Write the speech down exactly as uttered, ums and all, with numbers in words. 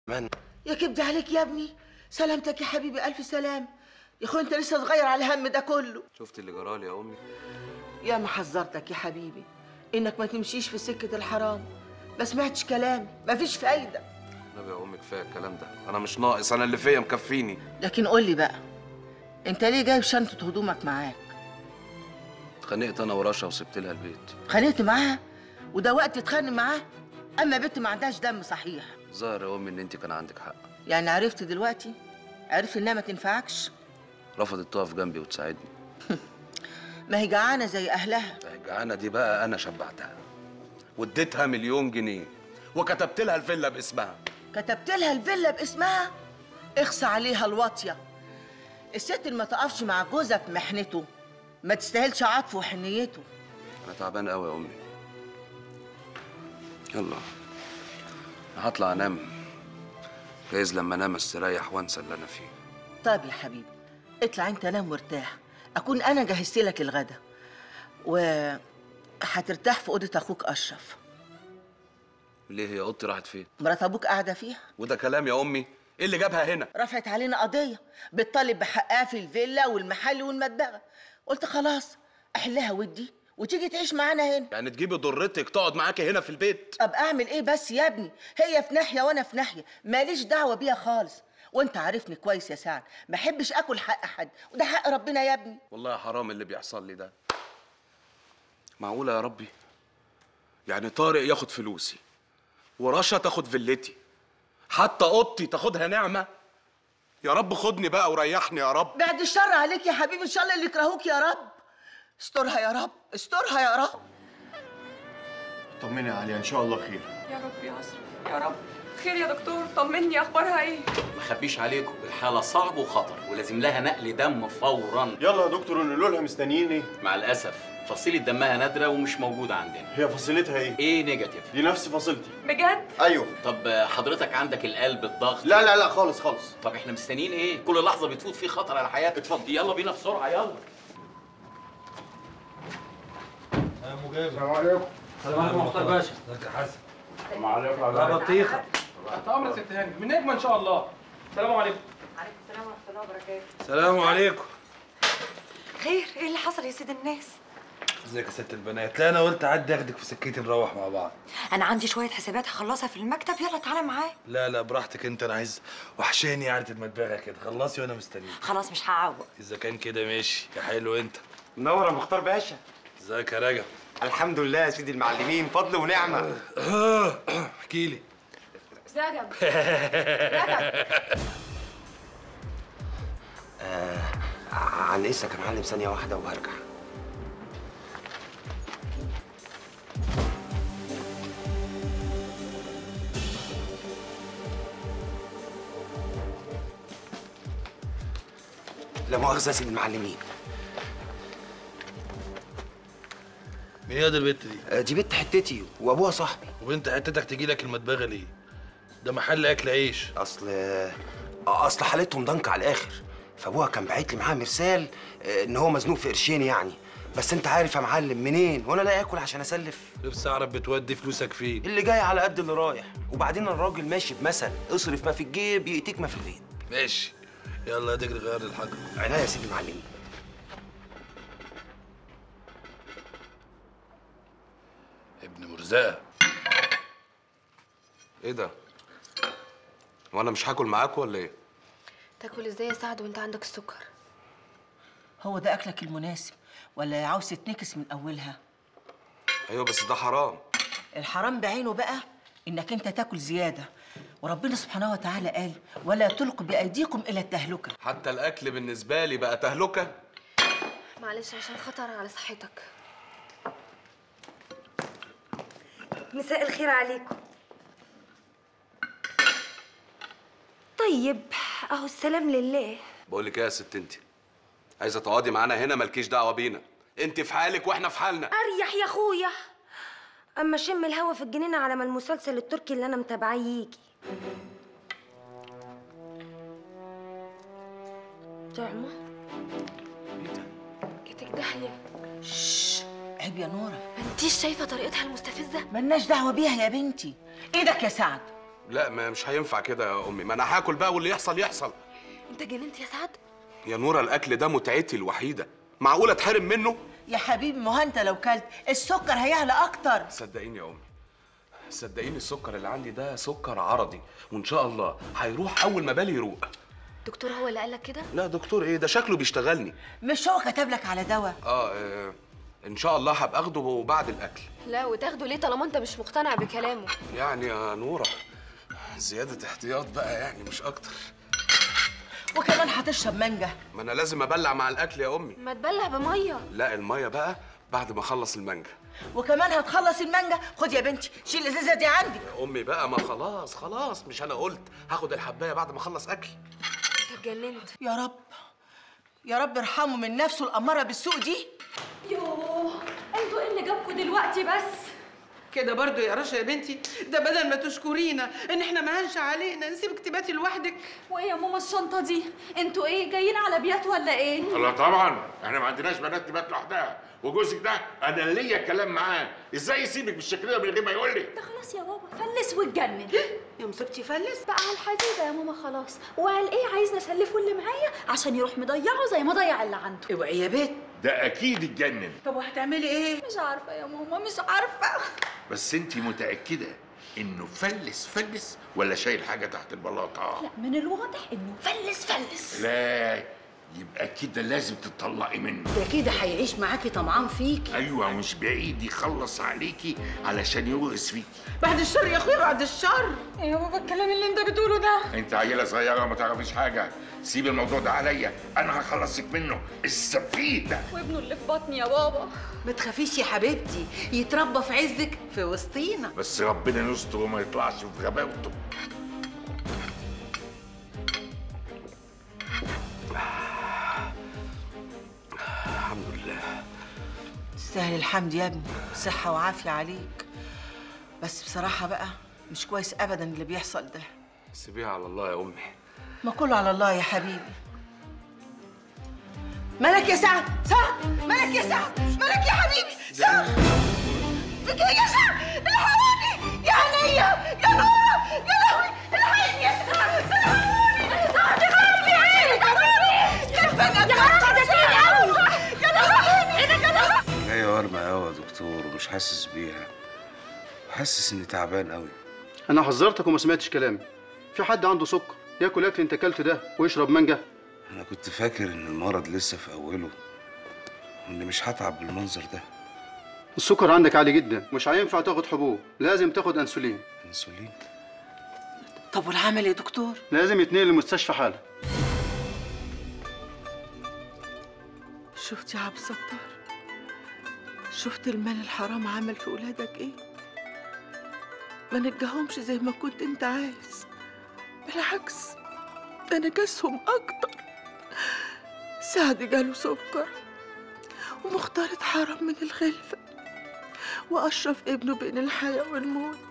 من يا كبدي عليك يا ابني، سلامتك يا حبيبي، الف سلام يا اخويا. انت لسه صغير على الهم ده كله. شفت اللي جرالي يا امي؟ يا ما حذرتك يا حبيبي انك ما تمشيش في سكه الحرام، ما سمعتش كلامي، مفيش فايده. نبي يا امي كفايه الكلام ده، انا مش ناقص، انا اللي فيا مكفيني. لكن قول لي بقى، انت ليه جايب شنطه هدومك معاك؟ اتخانقت انا ورشا وسبت لها البيت. اتخانقت معاها؟ وده وقت تتخانق معاها؟ اما بنت ما عندهاش دم صحيح. ظاهر يا امي ان انت كان عندك حق. يعني عرفت دلوقتي؟ عرفت انها ما تنفعكش؟ رفضت تقف جنبي وتساعدني. ما هي جعانه زي اهلها. الجعانه دي بقى انا شبعتها واديتها مليون جنيه وكتبت لها الفيلا باسمها. كتبت لها الفيلا باسمها؟ اخصى عليها الواطيه. الست اللي ما تقفش مع جوزها في محنته ما تستاهلش عطفه وحنيته. انا تعبان قوي يا امي. يلا انا هطلع انام، جايز لما انام استريح وانسى اللي انا فيه. طيب يا حبيبي، اطلع انت نام وارتاح، اكون انا جهزت لك الغدا و هترتاح في اوضه اخوك اشرف. ليه هي اوضتي راحت فين؟ مرات ابوك قاعده فيها. وده كلام يا امي؟ ايه اللي جابها هنا؟ رفعت علينا قضيه بتطالب بحقها في الفيلا والمحل والمدبغه، قلت خلاص احلها ودي وتيجي تعيش معانا هنا. يعني تجيبي ضرتك تقعد معاكي هنا في البيت؟ طب اعمل ايه بس يا ابني؟ هي في ناحيه وانا في ناحيه، ماليش دعوه بيها خالص، وانت عارفني كويس يا سعد، ما احبش اكل حق حد، وده حق ربنا يا ابني. والله حرام اللي بيحصل لي ده. معقوله يا ربي؟ يعني طارق ياخد فلوسي ورشا تاخد فيلتي، حتى اوضتي تاخدها نعمه؟ يا رب خدني بقى وريحني يا رب. بعد الشر عليك يا حبيبي، ان شاء الله اللي يكرهوك يا رب. استرها يا رب، استرها يا رب. طمني يا عليا، ان شاء الله خير. يا رب يا اشرف، يا رب خير يا دكتور، طمني اخبارها ايه؟ ما خبيش عليكم، الحاله صعب وخطر ولازم لها نقل دم فورا. يلا يا دكتور، نقول لها مستنيين ايه؟ مع الاسف فصيله دمها نادره ومش موجوده عندنا. هي فصيلتها ايه؟ ايه نيجاتيف. دي نفس فصيلتي. بجد؟ ايوه. طب حضرتك عندك القلب، الضغط؟ لا لا لا خالص خالص. طب احنا مستنيين ايه؟ كل لحظه بتفوت في خطر على حياتك. اتفضل. يلا بينا بسرعه يلا. يا مجاهد. السلام عليكم. السلام عليكم مختار باشا. ازيك يا حسن؟ السلام عليكم. لا بطيخه. تحت امرك ست هاني، من نجمه ان شاء الله. السلام عليكم. عليكم السلام ورحمه الله وبركاته. السلام عليكم. خير، ايه اللي حصل يا سيد الناس؟ ازيك يا ست البنات؟ لا انا قلت اعدي اخدك في سكتي نروح مع بعض. انا عندي شويه حسابات هخلصها في المكتب، يلا تعالى معايا. لا لا براحتك انت، انا عايز وحشاني قعده المدبغه كده، خلصي وانا مستنيك. خلاص مش هعوق. اذا كان كده ماشي يا حلو. انت منور يا مختار باشا. ازيك يا رجب؟ الحمد لله يا سيدي المعلمين، فضل ونعمه. احكي لي. رجب آه عن اذنك يا معلم، ثانيه واحده وهرجع. لا مؤاخذة يا سيدي المعلمين. مين يا دي البت دي؟ آه، دي بنت حتتي وابوها صاحبي. وبنت حتتك تجي لك المدبغه ليه؟ ده محل اكل عيش. اصل آه، اصل حالتهم ضنك على الاخر، فابوها كان باعت لي معاه مرسال آه، ان هو مزنوق في قرشين يعني، بس انت عارف يا معلم منين وانا لا اكل عشان اسلف. نفسي اعرف بتودي فلوسك فين؟ اللي جاي على قد اللي رايح، وبعدين الراجل ماشي بمثل اصرف ما في الجيب يأتيك ما في البيت. ماشي يلا اديك غير الحاجه. عينيا يا سيدي المعلمين. ابن مرزقه. ايه ده؟ وانا مش هاكل معاكوا ولا ايه؟ تاكل ازاي يا سعد وانت عندك السكر؟ هو ده اكلك المناسب ولا عاوز تتنكس من اولها؟ ايوه بس ده حرام. الحرام بعينه بقى انك انت تاكل زياده، وربنا سبحانه وتعالى قال ولا تلقوا بايديكم الى التهلكه. حتى الاكل بالنسبه لي بقى تهلكه. معلش عشان خطر على صحتك. مساء الخير عليكم. طيب اهو السلام لله. بقول لك ايه يا ست، انت عايزه تقعدي معانا هنا مالكيش دعوه بينا، انت في حالك واحنا في حالنا. اريح يا اخويا، اما شم الهوا في الجنينه على ما المسلسل التركي اللي انا متابعاه يجي. طعمه ايه ده؟ جاتك داهيه. شش عيب يا نوره. ما انتيش شايفه طريقتها المستفزه؟ ملناش دعوه بيها يا بنتي. ايدك يا سعد. لا ما مش هينفع كده يا امي، ما انا هاكل بقى واللي يحصل يحصل. انت جننت يا سعد؟ يا نورة الاكل ده متعتي الوحيده، معقوله اتحرم منه؟ يا حبيبي ما هو انت لو كلت السكر هيعلى اكتر. صدقيني يا امي، صدقيني السكر اللي عندي ده سكر عرضي، وان شاء الله هيروح اول ما بالي يروق. دكتور هو اللي قال لك كده؟ لا دكتور ايه، ده شكله بيشتغلني. مش هو كتب لك على دواء؟ اه, آه ان شاء الله هبقى اخده بعد الاكل. لا وتاخده ليه طالما انت مش مقتنع بكلامه؟ يعني يا نورة زيادة احتياط بقى يعني مش اكتر. وكمان هتشرب مانجا. ما انا لازم ابلع مع الاكل يا امي. ما تبلع بميه. لا الميه بقى بعد ما اخلص المانجا. وكمان هتخلص المانجا. خد يا بنتي شيل الازازه دي عندي. يا امي بقى ما خلاص خلاص، مش انا قلت هاخد الحبايه بعد ما اخلص اكل. انت اتجننت. يا رب يا رب ارحمه من نفسه الاماره بالسوء دي. يوه انتوا ايه اللي جابكوا دلوقتي بس؟ كده برضو يا رشا يا بنتي، ده بدل ما تشكرينا ان احنا ما هنش علينا نسيبك تباتي لوحدك. وايه يا ماما الشنطه دي؟ انتوا ايه جايين على بيات ولا ايه؟ لا طبعا احنا ما عندناش بنات تبات لوحدها، وجوزك ده انا ليا كلام معاه، ازاي يسيبك بالشكل ده من غير ما يقول لي؟ ده خلاص يا بابا فلس واتجنن. يا مصيبتي فلس بقى على الحديده يا ماما خلاص، وقال ايه عايزني اسلفه اللي معايا عشان يروح مضيعه زي ما ضيع اللي عنده. اوعي يا بيت. ده اكيد اتجنن. طب وهتعملي ايه؟ مش عارفه يا ماما مش عارفه. بس انت متاكده انه فلس فلس ولا شايل حاجه تحت البلاطه؟ لا من الواضح انه فلس فلس. لا يبقى كده لازم تطلقي منه. ده كده هيعيش معاكي طمعان فيكي. ايوه مش بعيد يخلص عليكي علشان يورث فيكي. بعد الشر يا اخويا بعد الشر. ايه يا بابا الكلام اللي انت بتقوله ده؟ انت عيله صغيره وما تعرفيش حاجه، سيب الموضوع ده عليا انا هخلصك منه السفيه ده. وابنه اللي في بطني يا بابا. ما تخافيش يا حبيبتي، يتربى في عزك في وسطينا. بس ربنا يستر وما يطلعش في غباوته. الحمد لله. تستاهل الحمد يا ابني، صحة وعافية عليك. بس بصراحة بقى مش كويس أبدا اللي بيحصل ده. سيبيها على الله يا أمي. ما كله على الله يا حبيبي. مالك يا سعد؟ سعد مالك يا سعد؟ مالك يا حبيبي؟ سعد فيك ايه يا سعد؟ الحقوني يا عينيا يا نورة يا لهوي الحقيني يا سعد الحقوني سعد غالبي عيني يا فجأة يا سعد ده تقيل قوي يا لهوي ايدك يا لهوي. جاية ورمة قوي يا دكتور ومش حاسس بيها، وحاسس اني تعبان قوي. انا حذرتك وما سمعتش كلامي. في حد عنده سكر ياكل اكل انت اكلته ده ويشرب مانجا؟ انا كنت فاكر ان المرض لسه في اوله واني مش هتعب بالمنظر ده. السكر عندك عالي جدا، مش هينفع تاخد حبوب، لازم تاخد انسولين. انسولين؟ طب والعمل يا دكتور؟ لازم يتنقل للمستشفى حالا. شفت يا عبد الستار؟ شفت المال الحرام عمل في ولادك ايه؟ ما نجاهمش زي ما كنت انت عايز، بالعكس ده نجاسهم اكتر. سعد جاله سكر ومختار اتحرم من الخلفه، واشرف ابنه بين الحياه والموت.